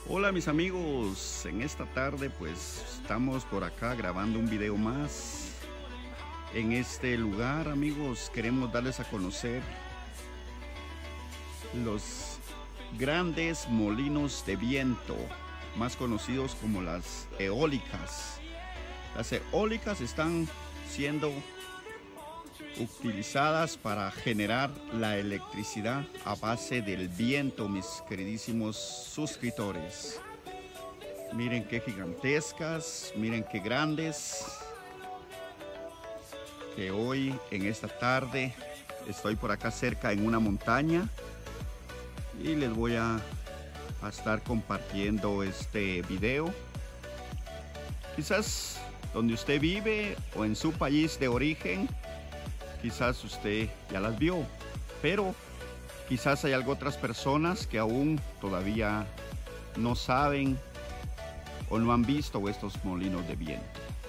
Hola mis amigos, en esta tarde pues estamos por acá grabando un video más. En este lugar, amigos, queremos darles a conocer los grandes molinos de viento, más conocidos como las eólicas. Las eólicas están siendo utilizadas para generar la electricidad a base del viento, mis queridísimos suscriptores. Miren qué gigantescas, miren qué grandes. Que hoy en esta tarde estoy por acá cerca en una montaña y les voy a estar compartiendo este video. Quizás donde usted vive o en su país de origen, quizás usted ya las vio, pero quizás hay otras personas que aún todavía no saben o no han visto estos molinos de viento.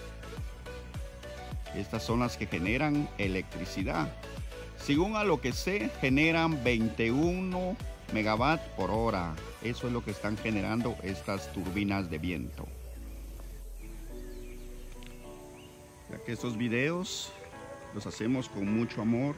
Estas son las que generan electricidad. Según a lo que sé, generan 21 megavatios por hora. Eso es lo que están generando estas turbinas de viento. Ya que estos videos los hacemos con mucho amor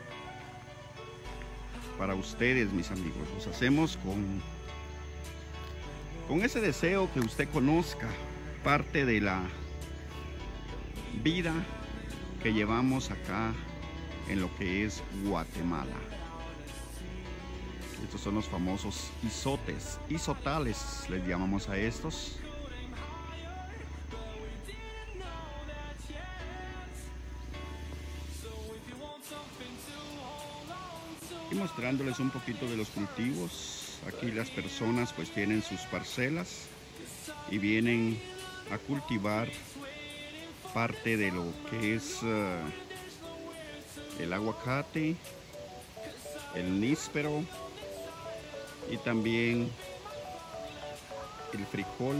para ustedes, mis amigos. Los hacemos con ese deseo que usted conozca parte de la vida que llevamos acá en lo que es Guatemala. Estos son los famosos izotes, izotales les llamamos a estos. Y mostrándoles un poquito de los cultivos. Aquí las personas pues tienen sus parcelas y vienen a cultivar parte de lo que es el aguacate, el níspero y también el frijol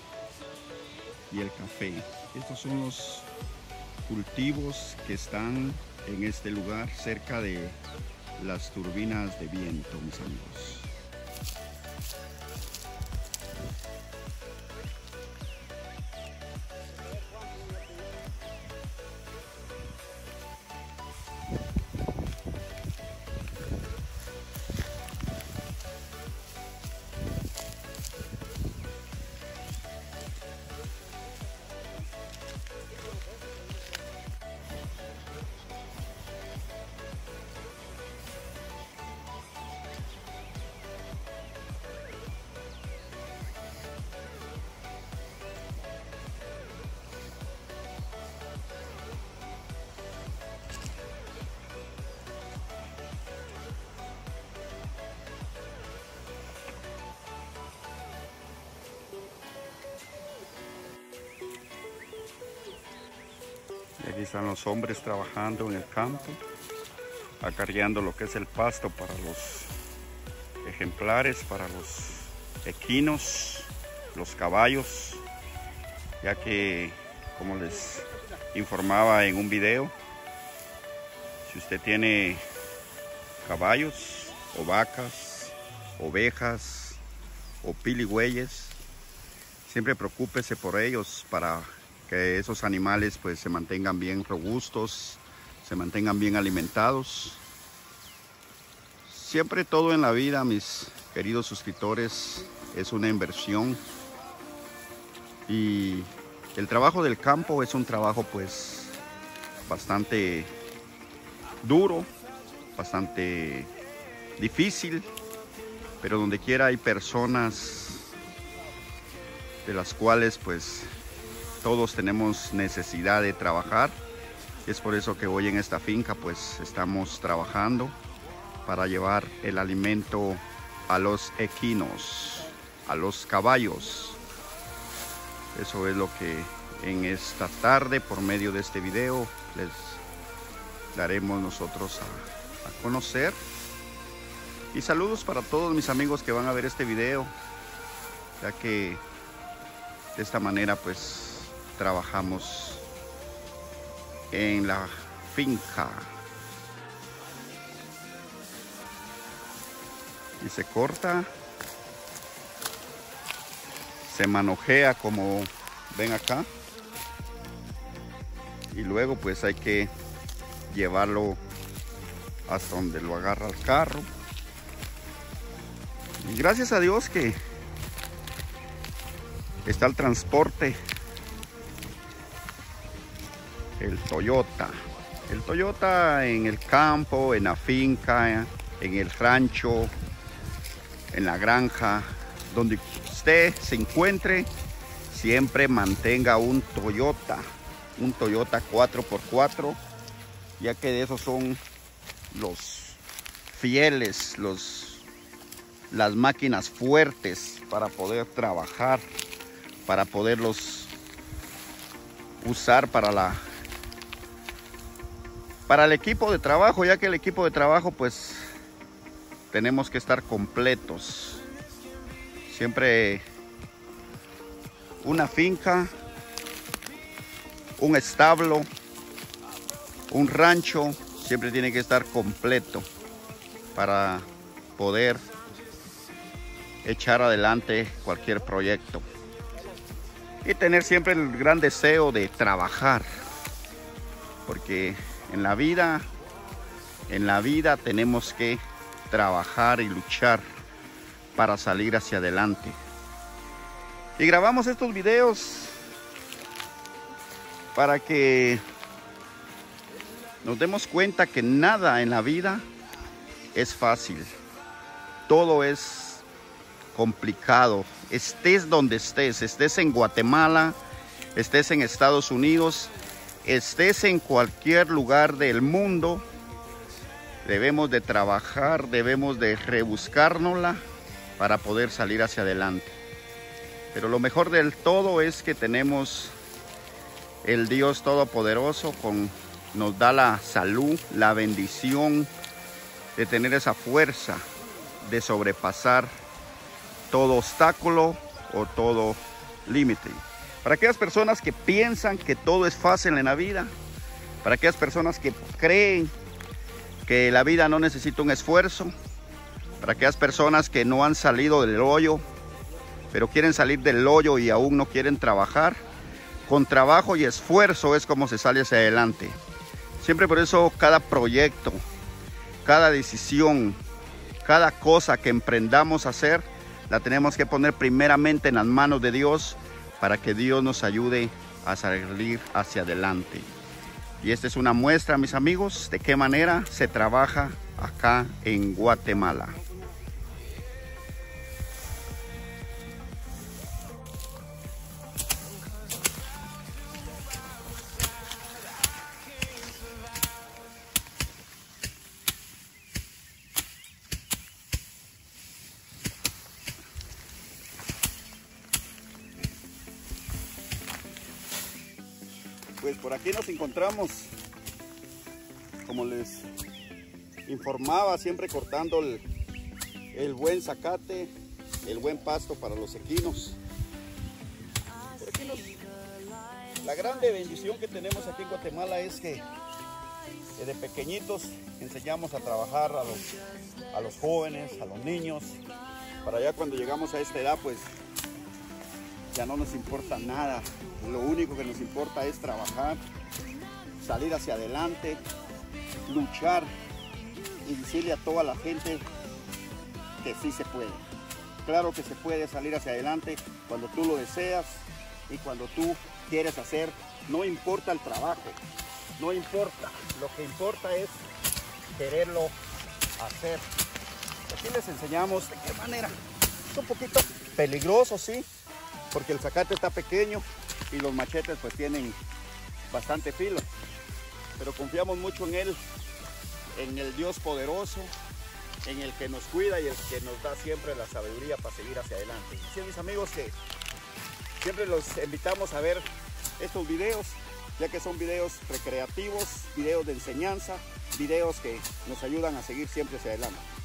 y el café. Estos son los cultivos que están en este lugar cerca de las turbinas de viento, mis amigos. Aquí están los hombres trabajando en el campo, acarreando lo que es el pasto para los ejemplares, para los equinos, los caballos, ya que, como les informaba en un video, si usted tiene caballos o vacas, ovejas o piligüeyes, siempre preocúpese por ellos para que esos animales pues se mantengan bien robustos, se mantengan bien alimentados. Siempre todo en la vida, mis queridos suscriptores, es una inversión, y el trabajo del campo es un trabajo pues bastante duro, bastante difícil, pero donde quiera hay personas de las cuales pues todos tenemos necesidad de trabajar. Es por eso que hoy en esta finca pues estamos trabajando para llevar el alimento a los equinos, a los caballos. Eso es lo que en esta tarde, por medio de este video, les daremos nosotros a conocer. Y saludos para todos mis amigos que van a ver este video, ya que de esta manera pues trabajamos en la finca. Y se corta se manojea como ven acá. Y luego pues hay que llevarlo hasta donde lo agarra el carro. Y gracias a Dios que está el transporte, el Toyota. El Toyota en el campo, en la finca, en el rancho, en la granja, donde usted se encuentre, siempre mantenga un Toyota 4x4, ya que de esos son los fieles, las máquinas fuertes para poder trabajar, para poderlos usar para el equipo de trabajo, ya que el equipo de trabajo pues tenemos que estar completos. Siempre una finca, un establo, un rancho, siempre tiene que estar completo para poder echar adelante cualquier proyecto. Y tener siempre el gran deseo de trabajar, porque en la vida tenemos que trabajar y luchar para salir hacia adelante. Y grabamos estos videos para que nos demos cuenta que nada en la vida es fácil. Todo es complicado. Estés donde estés, estés en Guatemala, estés en Estados Unidos, estés en cualquier lugar del mundo, debemos de trabajar, debemos de rebuscárnosla para poder salir hacia adelante. Pero lo mejor del todo es que tenemos el Dios Todopoderoso, nos da la salud, la bendición de tener esa fuerza de sobrepasar todo obstáculo o todo límite. Para aquellas personas que piensan que todo es fácil en la vida, para aquellas personas que creen que la vida no necesita un esfuerzo, para aquellas personas que no han salido del hoyo, pero quieren salir del hoyo y aún no quieren trabajar, con trabajo y esfuerzo es como se sale hacia adelante. Siempre por eso cada proyecto, cada decisión, cada cosa que emprendamos a hacer, la tenemos que poner primeramente en las manos de Dios para que Dios nos ayude a salir hacia adelante. Y esta es una muestra, mis amigos, de qué manera se trabaja acá en Guatemala. Pues por aquí nos encontramos, como les informaba, siempre cortando el buen zacate, el buen pasto para los equinos. Por aquí la grande bendición que tenemos aquí en Guatemala es que desde pequeñitos enseñamos a trabajar a los jóvenes, a los niños, para allá cuando llegamos a esta edad pues ya no nos importa nada. Lo único que nos importa es trabajar, salir hacia adelante, luchar y decirle a toda la gente que sí se puede. Claro que se puede salir hacia adelante cuando tú lo deseas y cuando tú quieres hacer. No importa el trabajo, no importa. Lo que importa es quererlo hacer. Aquí les enseñamos de qué manera. Es un poquito peligroso, sí, porque el zacate está pequeño y los machetes pues tienen bastante filo, pero confiamos mucho en él, en el Dios poderoso, en el que nos cuida y el que nos da siempre la sabiduría para seguir hacia adelante. Así, mis amigos, que siempre los invitamos a ver estos videos, ya que son videos recreativos, videos de enseñanza, videos que nos ayudan a seguir siempre hacia adelante.